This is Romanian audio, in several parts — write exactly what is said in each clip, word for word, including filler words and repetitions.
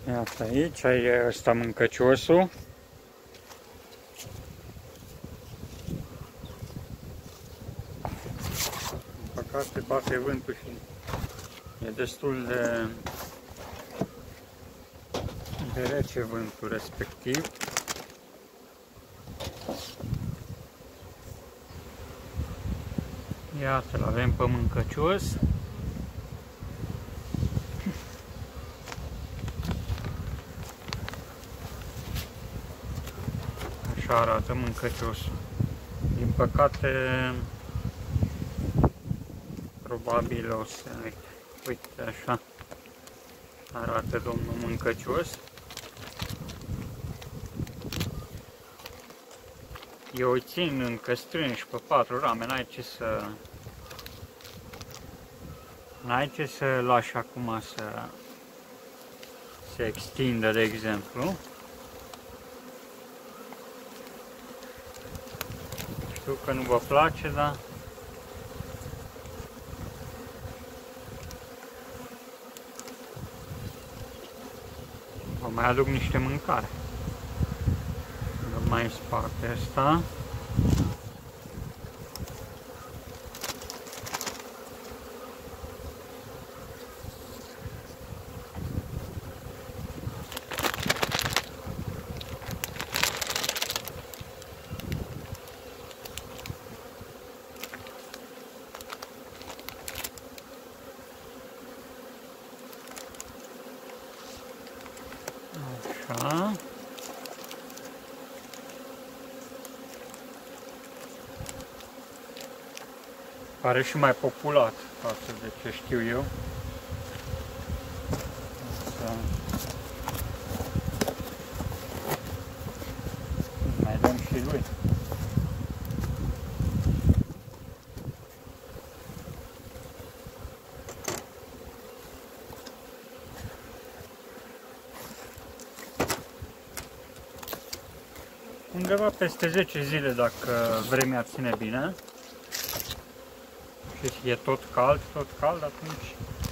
Iată aici, e ăsta mâncăciosul. În păcate bate vântul și e destul de, de rece vântul respectiv. Iată, l-avem pe mâncăcios. Așa arată mâncăciosul. Din păcate, probabil o să... Uite, uite așa arată domnul mâncăcios. Eu îi țin încă strânși pe patru rame, n-ai ce să... N-ai ce să lași acum să se extindă, de exemplu. Știu că nu vă place, dar... Vă mai aduc niște mâncare. Mai în spate asta. Așa. Pare și mai populat față de ce știu eu. Să mai dăm și lui. Undeva peste zece zile, dacă vremea ține bine și e tot cald, tot cald, atunci...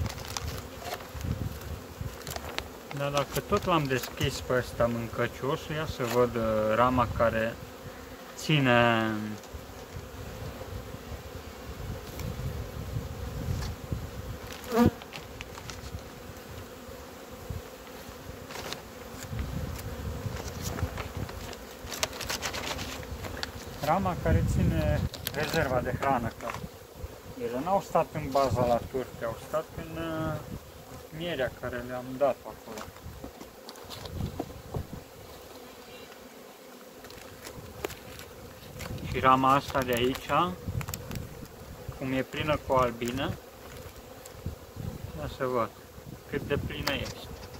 Dar dacă tot l-am deschis pe ăsta mâncăciosul, ia să văd rama care ține rama care ține rezerva de hrană, că ele n-au stat în baza la turte, au stat în uh, mierea care le-am dat acolo. Și rama asta de aici, cum e plină cu albină, ia să văd cât de plină este.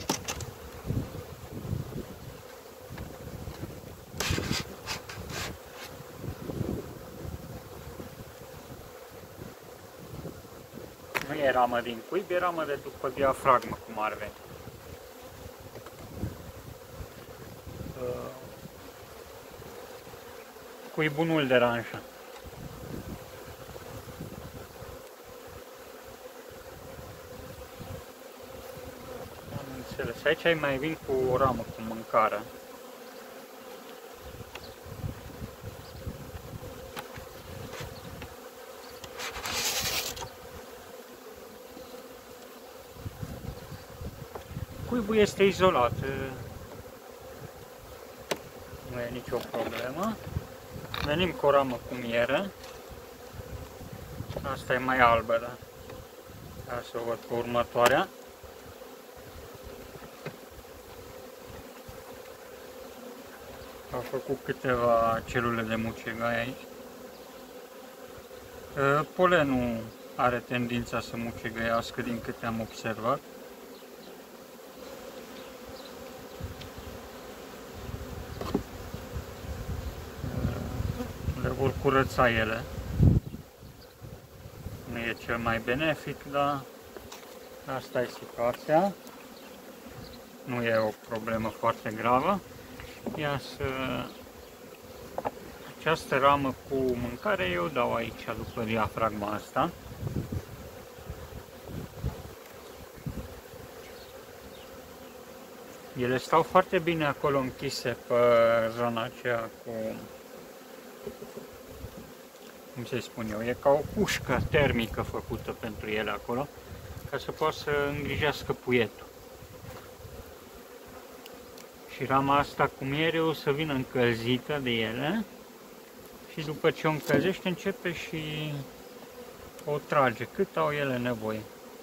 Nu e ramă din cuib, e ramă de după diafragmă, cum ar veni. Cuibul nu-l deranja. Am înțeles. Aici ai mai vin cu o ramă cu mâncare. Cuibul este izolat, nu e nicio problemă. Venim cu o ramă cu miere. Asta e mai albă, da? Hai să o văd pe următoarea. Au făcut câteva celule de mucegai aici. Polenul are tendința să mucegăiască, din câte am observat. Le vor curăța ele. Nu e cel mai benefic, dar asta e situația. Nu e o problemă foarte gravă. Ia să... Această ramă cu mâncare eu dau aici după diafragma asta. Ele stau foarte bine acolo închise pe zona aceea cu, cum să spun eu, e ca o pușcă termică făcută pentru ele acolo, ca să poată să îngrijească puietul. Și rama asta cu miere o să vină încălzită de ele și după ce o încălzește începe și o trage cât au ele nevoie.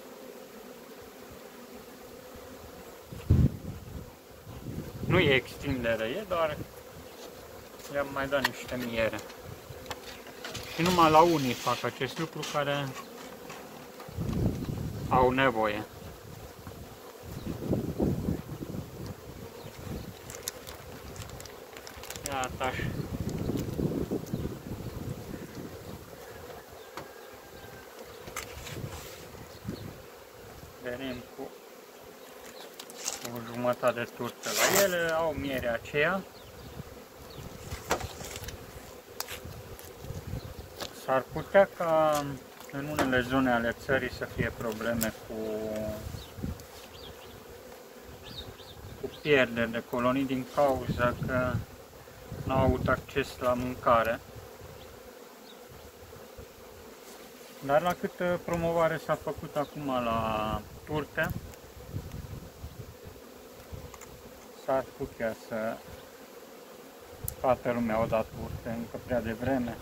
Nu e extrem de răie, doar le-am mai dat niște miere. Și numai la unii fac acest lucru care au nevoie. Iată așa. Venim cu o jumătate de turtă la ele, au mierea aceea. S-ar putea ca în unele zone ale țării să fie probleme cu, cu pierderi de colonii din cauza că nu au avut acces la mâncare. Dar la câtă promovare s-a făcut acum la turte, s-ar putea să toată lumea o dat turte încă prea devreme.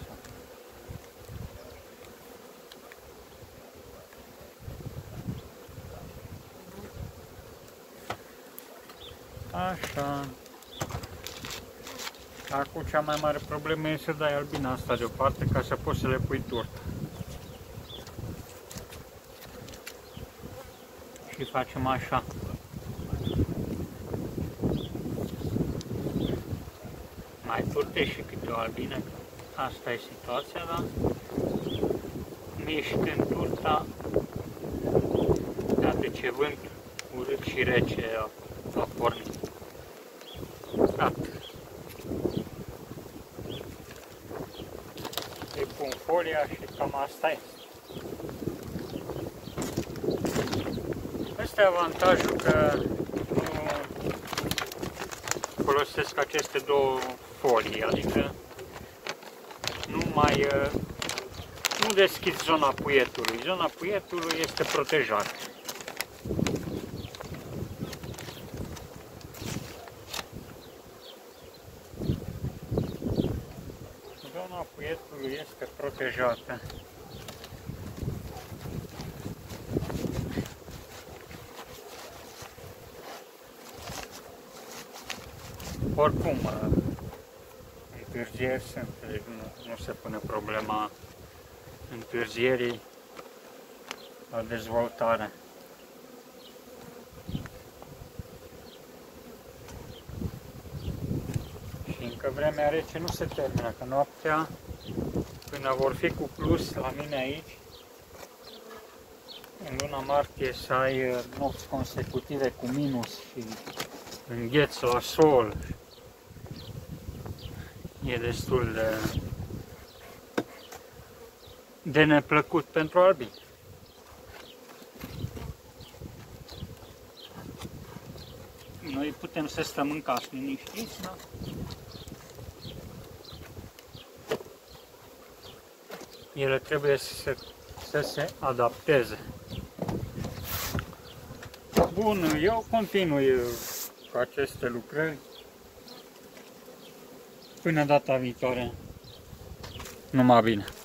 Așa. Acum cea mai mare problemă e să dai albina asta deoparte ca să poți să le pui turtă. Și facem așa. Mai turte și câte o albină. Asta e situația, da? Mișcând turta, iată ce vânt urât și rece a, a pornit. Gata. Îi pun folia și cam asta este. Asta e avantajul că nu folosesc aceste două folii, adică nu mai nu deschid zona puietului. Zona puietului este protejată. Zona puietului este protejată. Oricum, întârzieri sunt, deci nu, nu se pune problema întârzierii la dezvoltare. Și încă vremea rece nu se termină, că noaptea, până vor fi cu plus la mine aici, în luna martie să ai nopți consecutive cu minus și îngheț la sol, e destul de, de neplăcut pentru albini. Noi putem să stăm în casă liniștiți, da? Ele trebuie să se, să se adapteze. Bun, eu continui cu aceste lucrări până data viitoare. Numai bine!